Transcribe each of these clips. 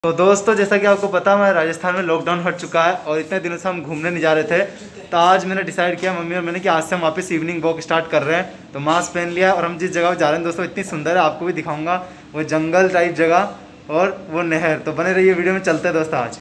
तो दोस्तों जैसा कि आपको पता है राजस्थान में लॉकडाउन हट चुका है और इतने दिनों से हम घूमने नहीं जा रहे थे। तो आज मैंने डिसाइड किया मम्मी और मैंने कि आज से हम वापस इवनिंग वॉक स्टार्ट कर रहे हैं। तो मास्क पहन लिया और हम जिस जगह जा रहे हैं दोस्तों इतनी सुंदर है, आपको भी दिखाऊंगा। वो जंगल टाइप जगह और वो नहर। तो बने रहिए वीडियो में, चलते हैं दोस्तों आज।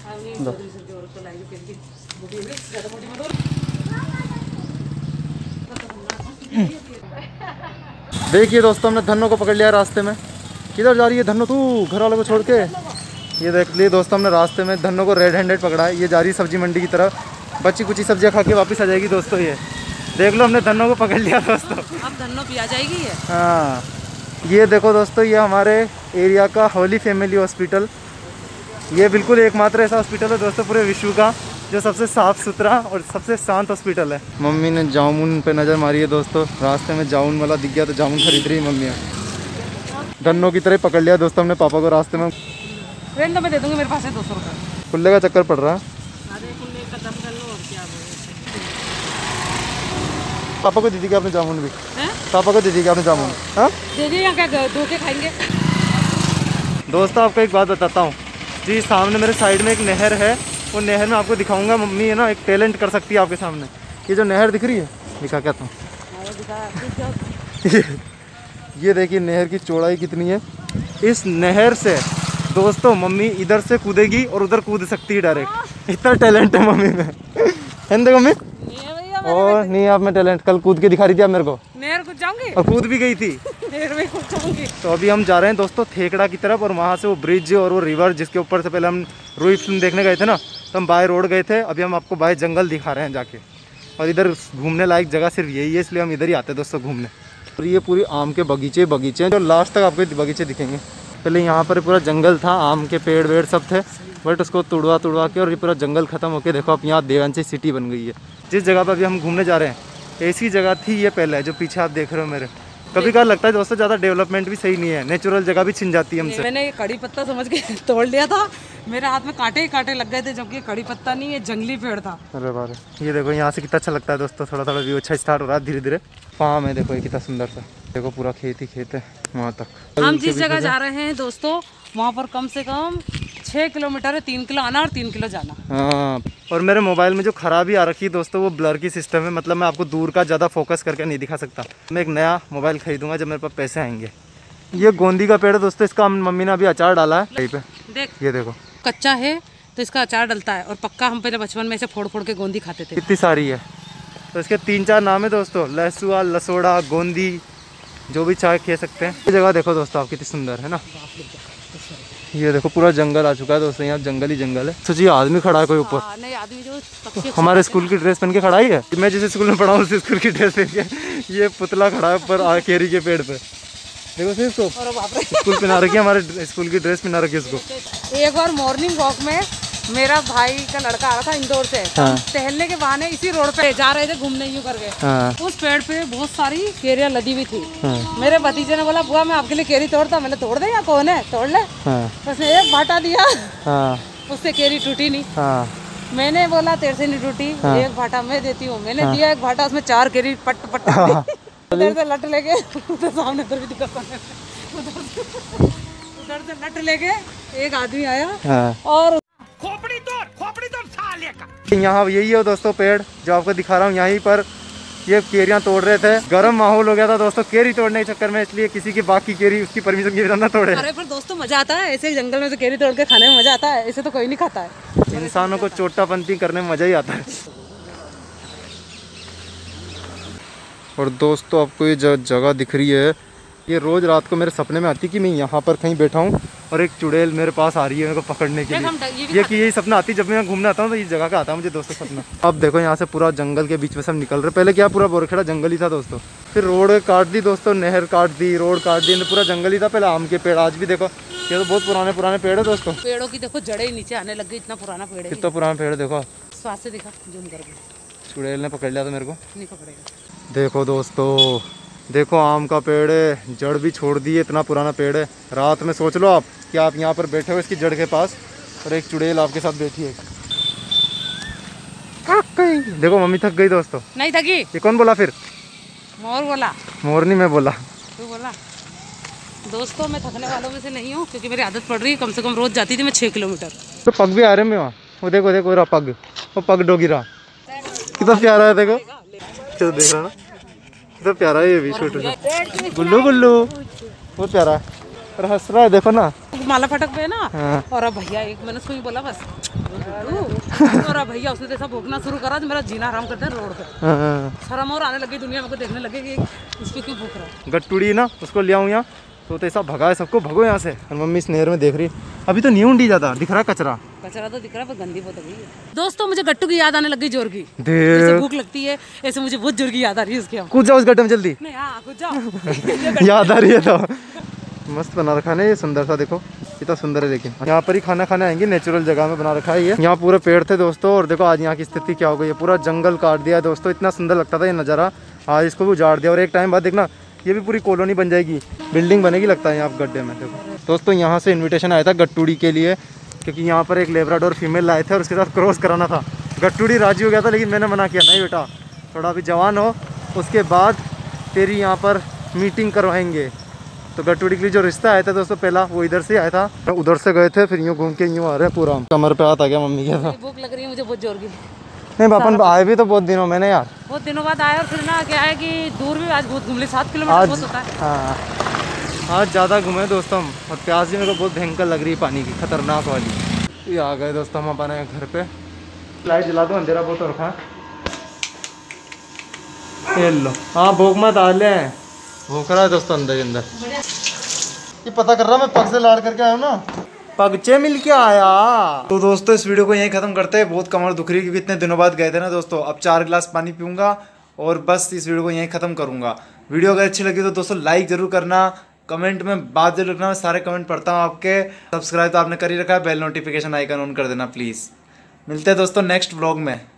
देखिए दोस्तों हमने धन्नो को पकड़ लिया रास्ते में। किधर जा रही है धन्नो तू, घर वालों को छोड़ के? ये देख लिए दोस्तों हमने रास्ते में धन्नो को रेड हैंडेड पकड़ा है। ये जा रही है सब्जी मंडी की तरफ, बच्ची कुछ सब्जियां खा के वापस आ जाएगी दोस्तों। ये देख लो हमने धन्नो को पकड़ लिया दोस्तों। अब धन्नो भी आ जाएगी ये। हाँ ये देखो दोस्तों, ये हमारे एरिया का होली फैमिली हॉस्पिटल। ये बिल्कुल एकमात्र ऐसा हॉस्पिटल है दोस्तों पूरे विश्व का जो सबसे साफ़ सुथरा और सबसे शांत हॉस्पिटल है। मम्मी ने जामुन पे नज़र मारी है दोस्तों, रास्ते में जामुन वाला दिख गया तो जामुन खरीद रही है मम्मी। धन्नो की तरह पकड़ लिया दोस्तों हमने पापा को रास्ते में। ट्रेन तो मैं दे दूंगी, मेरे पास है 200 रुपये। खुले का चक्कर पड़ रहा है। अरे खुले का दम कर लो और क्या। पापा को दे दी क्या आपने जामुन भी? हैं? पापा को दे दी क्या आपने जामुन? हाँ दे दी, यहाँ क्या धो के खाएंगे। दोस्तों आपको एक बात बताता हूँ जी, सामने मेरे साइड में एक नहर है। वो नहर में आपको दिखाऊंगा। मम्मी है ना एक टैलेंट कर सकती है आपके सामने। ये जो नहर दिख रही है, दिखा क्या था? ये देखिए नहर की चौड़ाई कितनी है। इस नहर से दोस्तों मम्मी इधर से कूदेगी और उधर कूद सकती है डायरेक्ट। इतना टैलेंट है मम्मी में, है ना मम्मी? और नहीं आप में टैलेंट, कल कूद के दिखा रही थी आप मेरे को। नहर कूद जाऊंगी और कूद भी गई थी। नहर में कूद जाऊंगी। तो अभी हम जा रहे हैं दोस्तों थेकड़ा की तरफ, और वहाँ से वो ब्रिज और वो रिवर जिसके ऊपर से पहले हम रूही फिल्म देखने गए थे ना, तो हम बाय रोड गए थे। अभी हम आपको बाय जंगल दिखा रहे हैं जाके। और इधर घूमने लायक जगह सिर्फ यही है, इसलिए हम इधर ही आते हैं दोस्तों घूमने। और ये पूरी आम के बगीचे हैं जो लास्ट तक आपको बगीचे दिखेंगे। पहले यहाँ पर पूरा जंगल था, आम के पेड़ वेड़ सब थे, बट उसको तुड़वा के और ये पूरा जंगल खत्म होके देखो अब यहाँ देवांशी सिटी बन गई है। जिस जगह पर अभी हम घूमने जा रहे हैं ऐसी जगह थी ये पहले, जो पीछे आप देख रहे हो मेरे। कभी कभार लगता है दोस्तों ज़्यादा डेवलपमेंट भी सही नहीं है, नेचुरल जगह भी छिन जाती है हमसे। मैंने कड़ी पत्ता समझ के तोड़ लिया था, मेरे हाथ में कांटे ही कांटे लग गए थे, जबकि कड़ी पत्ता नहीं ये जंगली पेड़ था। अरे बारे ये देखो यहाँ से कितना अच्छा लगता है दोस्तों। थोड़ा थोड़ा व्यू अच्छा स्टार्ट हो रहा है धीरे धीरे। फार्म है देखो ये कितना सुंदर सा, देखो पूरा खेत ही खेत है वहाँ तक। हम जिस जगह जा रहे हैं दोस्तों वहाँ पर कम से कम 6 किलोमीटर है, 3 किलो आना और 3 किलो जाना। हाँ और मेरे मोबाइल में जो खराबी आ रखी है दोस्तों वो ब्लर की सिस्टम है, मतलब मैं आपको दूर का ज़्यादा फोकस करके नहीं दिखा सकता। मैं एक नया मोबाइल खरीदूंगा जब मेरे पास पैसे आएंगे। ये गोंदी का पेड़ है दोस्तों, इसका मम्मी ने अभी अचार डाला है कहीं पे। देख ये देखो कच्चा है तो इसका अचार डलता है, और पक्का हम पहले बचपन में से फोड़ फोड़ के गोंदी खाते थे। कितनी सारी है। तो इसके 3-4 नाम है दोस्तों, लहसुआ, लसोड़ा, गोंदी, जो भी चाय खा सकते हैं। ये जगह देखो दोस्तों आप कितनी सुंदर है ना। ये देखो पूरा जंगल आ चुका है दोस्तों, यहाँ जंगल ही जंगल है। सोचिए आदमी खड़ा है कोई ऊपर। नहीं आदमी जो हमारे स्कूल की ड्रेस पहन के खड़ा ही है। मैं जिस स्कूल में पढ़ा हूँ उस स्कूल की ड्रेस पहन के ये पुतला खड़ा है ऊपर केरी के पेड़ पे। देखो सिर्फ स्कूल पहना रखी है, हमारे स्कूल की ड्रेस पहना रखी है उसको। एक बार मॉर्निंग वॉक में मेरा भाई का लड़का आ रहा था इंदौर से। हाँ। टहलने के बहाने इसी रोड पे जा रहे थे घूमने यूं करके। हाँ। उस पेड़ पे बहुत सारी केरियां लदी हुई थी। हाँ। मेरे भतीजे ने बोला बुआ मैं आपके लिए केरी तोड़ता। मैंने तोड़ दे या कौन है, तोड़ ले। हाँ। उसने एक भाटा दिया। हाँ। उससे केरी टूटी नहीं। हाँ। मैंने बोला तेरे से नहीं टूटी। हाँ। एक भाटा मैं देती हूँ। मैंने दिया एक भाटा, उसमें 4 केरी पट पट उधर से लट लेके उधर सामने उधर भी दिखा उधर से लट लेके एक आदमी आया और खोपड़ी तोड़ साले का। यहाँ यही है दोस्तों पेड़ जो आपको दिखा रहा हूँ, यहीं पर ये केरियां तोड़ रहे थे। गर्म माहौल हो गया था दोस्तों केरी तोड़ने के चक्कर में, इसलिए किसी की बाकी केरी उसकी परमिशन के बिना ना तोड़े। अरे पर दोस्तों मजा आता है ऐसे जंगल में से केरी तोड़ के खाने में, मजा आता है। ऐसे तो कोई नहीं खाता है। इंसानों को चोटापंती करने में मजा ही आता है। और दोस्तों आपको ये जगह दिख रही है, ये रोज रात को मेरे सपने में आती कि मैं यहाँ पर कहीं बैठा हूँ और एक चुड़ैल मेरे पास आ रही है मेरे को पकड़ने के लिए। ये कि यही सपना आती जब मैं घूमने आता हूँ, तो इस जगह का आता है मुझे दोस्तों सपना। अब देखो यहाँ से पूरा जंगल के बीच में सब निकल रहे। पहले क्या पूरा बोरखेड़ा जंगल ही था दोस्तों, फिर रोड काट दी दोस्तों, नहर काट दी, रोड काट दी, पूरा जंगल ही था पहले। आम के पेड़ आज भी देखो, ये तो बहुत पुराने पेड़ है दोस्तों। पेड़ों की देखो जड़ें नीचे आने लग गई, इतना पुराना पेड़ है। कितना पुराना पेड़ देखो, स्वाद से दिखा जूम करके। चुड़ैल ने पकड़ लिया था मेरे को, नहीं पकड़ेगा। देखो दोस्तों, देखो आम का पेड़ है, जड़ भी छोड़ दी है, इतना पुराना पेड़ है। रात में सोच लो आप कि आप यहाँ पर बैठे हो इसकी जड़ के पास और एक चुड़ैल आपके साथ बैठी है। देखो मम्मी थक गई दोस्तों। नहीं थकी। ये कौन बोला फिर? मोर बोला। मोर नहीं मैं बोला। तू बोला। दोस्तों मैं थकने वालों में से नहीं हूँ, क्योंकि मेरी आदत पड़ रही है। कम से कम रोज जाती थी मैं 6 किलोमीटर। तो पग भी आ रहे हैं वहाँ, वो देखो देखो रहा पग, वो पग डोगी रहा, कितना प्यारा है देखो। चलो देख रहा ना, कितना प्यारा है ये भी छोटा गुल्लू गुल्लू, बहुत प्यारा है और हंस रहा है देखो ना। माला फटक पे है ना। हाँ। और अब भैया एक मैंने उसको ही बोला बस और अब भैया उसने ऐसा भोंकना शुरू करा जो मेरा जीना हराम करता है रोड पे। हाँ। शर्म और आने लगी, दुनिया मेरे को देखने लगे कि इसको क्यों भूख रहा है। गट्टूड़ी ना उसको ले आऊँ यहाँ तो ऐसा भगा है सबको, भगो यहाँ से। और मम्मी इस नहर में देख रही, अभी तो नहीं उंडी जाता, दिख रहा है कचरा। कचरा तो दिख रहा है पर गंदी बहुत हो गई है। दोस्तों मुझे गट्टू की याद आने लग गई, जोर की। देख जैसे भूख लगती है ऐसे मुझे बहुत जोर की याद आ रही है उसके। हम कूद जाओ उस गड्ढे में जल्दी। नहीं, हाँ कूद जाओ। याद आ रही है तो मस्त बना रखा है ना, ये सुंदर सा देखो कितना सुंदर है। लेकिन यहाँ पर ही खाना खाने आएंगे, नेचुरल जगह में बना रखा है ये। यहाँ पूरे पेड़ थे दोस्तों, और देखो आज यहाँ की स्थिति क्या हो गई है, पूरा जंगल काट दिया दोस्तों। इतना सुंदर लगता था ये नज़ारा, आज इसको भी उजाड़ दिया। और एक टाइम बाद देखना ये भी पूरी कॉलोनी बन जाएगी, बिल्डिंग बनेगी लगता है यहाँ गड्ढे में। देखो दोस्तों यहाँ से इन्विटेशन आया था गट्टूड़ी के लिए, क्योंकि यहाँ पर एक लेब्राडोर फीमेल लाए थे और उसके साथ क्रॉस कराना था। गट्टूड़ी राजी हो गया था, लेकिन मैंने मना किया, नहीं बेटा थोड़ा अभी जवान हो, उसके बाद तेरी यहाँ पर मीटिंग करवाएंगे। तो गट्टूड़ी के लिए जो रिश्ता आया था दोस्तों पहला, वो इधर से आया था, उधर से गए थे, फिर यूँ घूम के यूँ आ रहे हैं। पूरा कमर पे हाथ आ गया मम्मी के। भूख लग रही है मुझे बहुत जोर की। नहीं अपन आए भी तो बहुत दिनों में ना यार, बहुत दिनों बाद आया। और फिर ना क्या है कि दूर भी आज बहुत घूम ली, 7 किलोमीटर बहुत होता है। हाँ आज ज़्यादा घूमे दोस्तों हम, और प्यास भी मेरे को बहुत भयंकर लग रही है पानी की, खतरनाक वाली। ये आ गए दोस्तों हम अपने घर पे। लाइट जला दो, अंधेरा बहुत हो रखा है। ये लो, हाँ भूख मत आ ले, भूख रहा है दोस्तों अंदर ही अंदर। ये पता कर रहा मैं पग से लाड़ करके आया हूँ ना, पगचे मिल के आया। तो दोस्तों इस वीडियो को यहीं खत्म करते हैं, बहुत कमर दुख रही है क्योंकि इतने दिनों बाद गए थे ना दोस्तों। अब 4 गिलास पानी पीऊंगा और बस इस वीडियो को यहीं खत्म करूंगा। वीडियो अगर अच्छी लगी तो दोस्तों लाइक जरूर करना, कमेंट में बात जरूर रखना, मैं सारे कमेंट पढ़ता हूँ आपके। सब्सक्राइब तो आपने कर ही रखा है, बेल नोटिफिकेशन आइकन ऑन कर देना प्लीज़। मिलते हैं दोस्तों नेक्स्ट व्लॉग में।